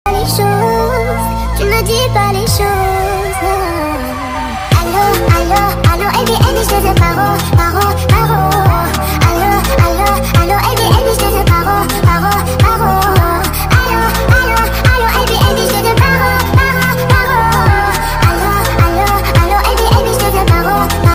Les choses, tu ne dis pas les choses. Allô, allô, allô, et bien, je te paro, paro,